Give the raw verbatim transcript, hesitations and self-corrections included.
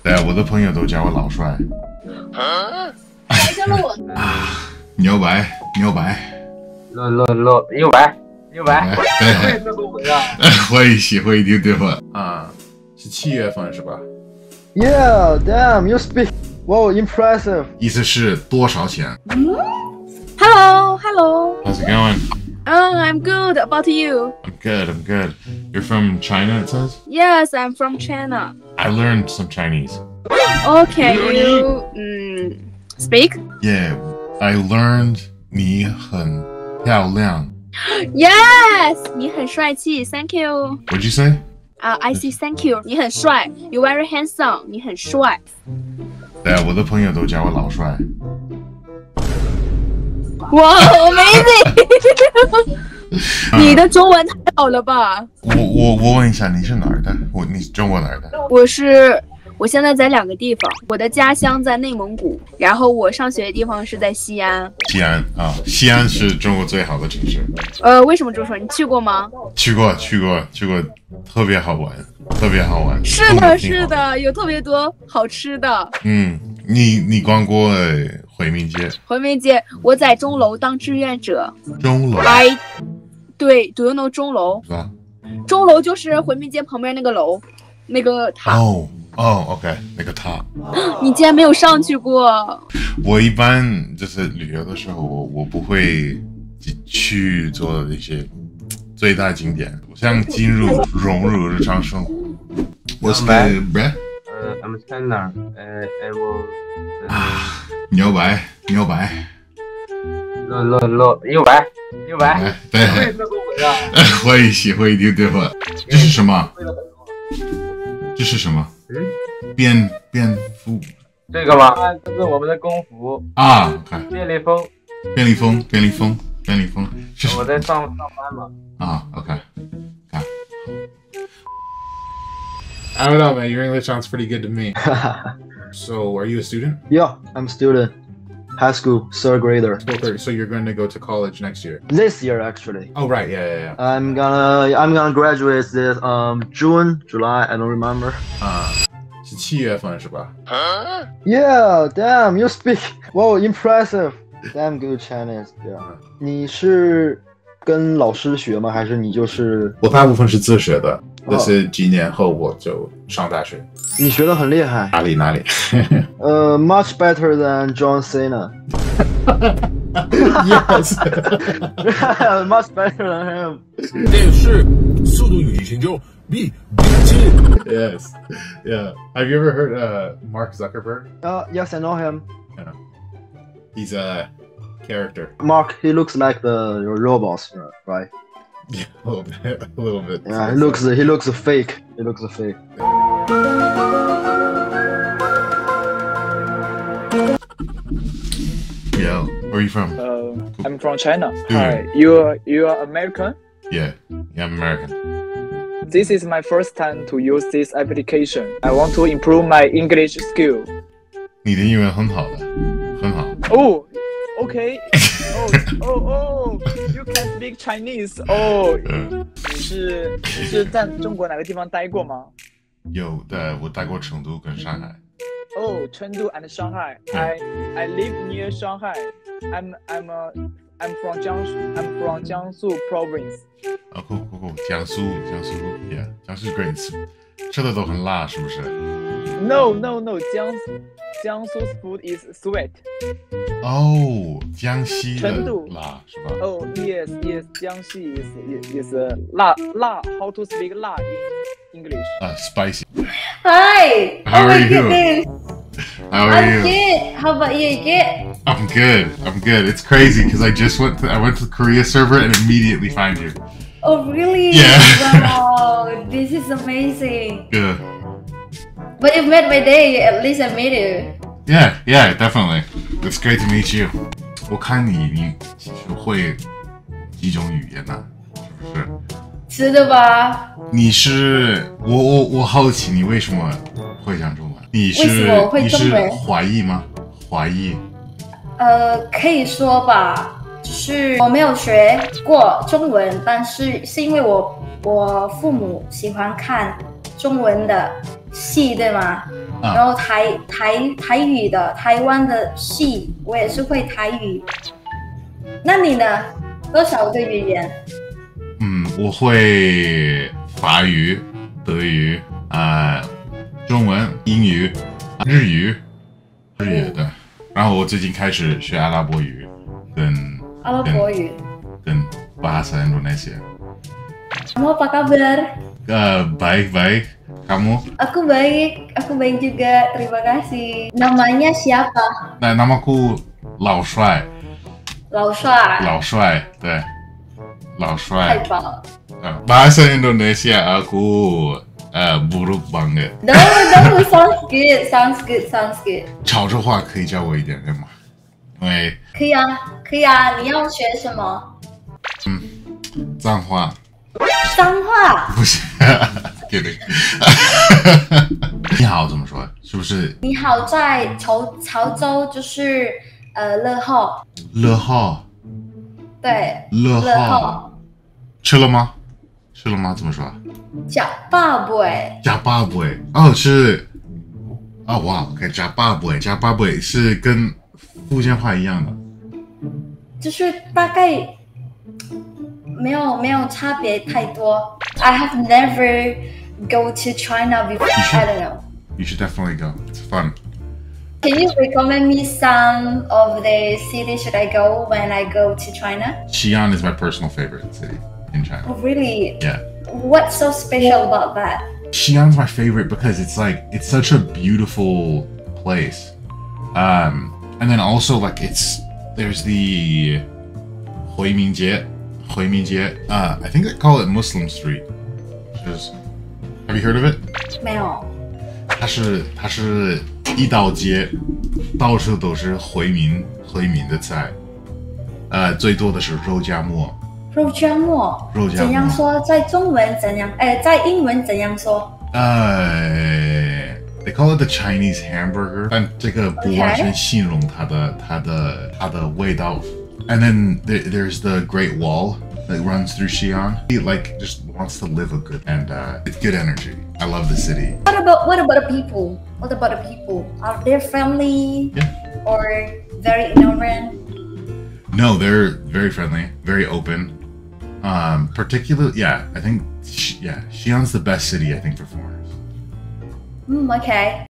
对啊，我的朋友都叫我老帅。 谁叫了我？ 啊，牛白，牛白。 乐乐乐，牛白，牛白。 对， 这都不一样。 会喜欢一丢丢吧？啊，是七月份是吧 ？Yeah, damn, you speak. Wow, impressive. 意思是多少钱 ？Hello, hello. How's it going? Oh, I'm good. About you? I'm good. I'm good. You're from China, it says? Yes, I'm from China. I learned some Chinese. Okay, you um, speak? Yeah, I learned 你很漂亮. Yes, 你很帅气. Thank you. What'd you say? Uh, I see. Thank you. 你很帅. You very handsome. 你很帅. 对啊，我的朋友都叫我老帅。 哇 ，amazing！ 你的中文太好了吧？ 我我我问一下，你是哪儿的？我你是中国哪儿的？ 我是，我现在在两个地方，我的家乡在内蒙古，然后我上学的地方是在西安。 西安啊，西安是中国最好的城市。 呃，为什么这么说？你去过吗？ 去过，去过，去过，特别好玩，特别好玩。 是的，是的，有特别多好吃的。 嗯，你你逛过回民街？ 回民街，我在钟楼当志愿者。 钟楼？ 哎，对 ，Do you know 钟楼？ 是吧？ 钟楼就是回民街旁边那个楼，那个塔。 哦哦 ，OK， 那个塔。 你竟然没有上去过？ 我一般就是旅游的时候，我我不会去做那些最大景点，我想进入融入日常生活。What's the bread? Uh, I'm China. Uh, I will. 啊，牛白，牛白。 乐乐乐，牛白，牛白。 对， 这都不一样。 会喜欢一丢丢吧？这是什么？这是什么？便便服。 这个吗？这是我们的工服啊。OK。 便利蜂。 便利蜂，便利蜂，便利蜂。 我在上上班嘛。 啊 ，OK。看。I don't know, man. Your English sounds pretty good to me. So, are you a student? Yeah, I'm a student. High school, third grader. So you're going to go to college next year? This year, actually. Oh, right. Yeah, yeah, yeah. I'm gonna, I'm gonna graduate this um June, July. I don't remember. 啊，是七月份是吧 Yeah, damn, you speak. Wow, impressive. Damn good Chinese. Yeah. 你是跟老师学吗？还是你就是？ 我大部分是自学的，但是几年后我就上大学。 你学得很厉害。 哪里哪里？ 呃、uh, ，much better than John Cena. Yes. Much better than him. 电视《速度与激情》中比比金。 Yes. Yeah. Have you ever heard uh Mark Zuckerberg? Uh, yes, I know him. Yeah. He's a character. Mark, he looks like the robots, right? Yeah, a little bit. A little bit. Yeah, he looks he looks fake. He looks fake. Yeah. Where are you from? Uh, I'm from China. Dude. Hi, you you are American? Yeah. Yeah, I'm American. This is my first time to use this application. I want to improve my English skill. 你的英文很好的，很好。 Oh, okay. Oh, oh, oh. You can speak Chinese. Oh. 你是你是在中国哪个地方待过吗？ 有的，我待过成都跟上海。 Oh, Chengdu and Shanghai. I I live near Shanghai. I'm I'm a I'm from Jiangsu. I'm from Jiangsu province. 啊，酷酷酷，江苏，江苏 ，Yeah， 江苏 great， 吃的都很辣，是不是 No, no, no. Jiangsu Jiangsu's food is sweet. 哦，江西的成都辣是吧？ Oh yes, yes. Jiangxi is is, is uh, 辣辣. How to speak 辣 in English? 啊 ，spicy。 Hi. How oh are my you? goodness. How are I'm you? good. How about you? Good. I'm good. I'm good. It's crazy because I just went to I went to the Korea server and immediately find you. Oh really? Yeah. Wow. This is amazing. Good. But you made my day. At least I made you. Yeah, yeah, definitely. It's great to meet you. 我看你你其实会几种语言呢、是不是？ 是的吧？ 你是我我我好奇你为什么会讲中文？你是为什么我会你中文是华裔吗？华裔？ 呃，可以说吧，就是我没有学过中文，但是是因为我我父母喜欢看中文的戏对吗？ 啊然后台台台语的台湾的戏，我也是会台语。那你呢？多少个语言？ 嗯，我会法语、德语啊、呃中文、英语、日语、日语的。然后我最近开始学阿拉伯语，跟阿拉伯语。 跟 bahasa Indonesia。 Kamu apa kabar? Uh, baik baik. Kamu? Aku baik, aku baik juga. Terima kasih. Namanya siapa? Nah, namaku 老帅。 老帅。 老帅，对，老太帅。 棒了。 Uh, bahasa Indonesia aku uh, buruk banget。 No, no, sounds good, sounds good, sounds good. 潮州话可以教我一点点吗？因为可以啊，可以啊。你要学什么？ 脏话脏话。 不是给你。你好怎么说？是不是你好，在潮潮州就是呃乐号， 乐号？ 对， 乐乐号号。 吃了吗？吃了吗？怎么说？ 假爸爸哎， 加巴布诶，哦是，哦哇，OK，加巴布诶，加巴布诶是跟福建话一样的。 就是大概没有没有差别太多。I have never go to China before. I don't know. You should definitely go. It's fun. Can you recommend me some of the cities should I go when I go to China? Xi'an is my personal favorite city in China. Oh, really? Yeah. What's so special about that? Xi'an's my favorite because it's like it's such a beautiful place. Um and then also like it's there's the Huimingjie, Huimingjie. Uh I think they call it Muslim Street. Which is have you heard of it? 没有。 它是它是一道街，到处都是回民回民的菜，呃，最多的是肉夹馍。 肉夹馍。 肉夹馍怎样说？在中文怎样？哎，在英文怎样说？ 呃 ，they call it the Chinese hamburger，但这个不完全形容它的它的它的味道。And then there, there's the Great Wall that runs through Xi'an. He like just wants to live a good and uh, it's good energy. I love the city. What about what about the people? What about the people? Are they friendly Yeah. or very ignorant? No, they're very friendly, very open. Um, particularly, yeah, I think, yeah, Xi'an's the best city, I think, for foreigners. Hmm, okay.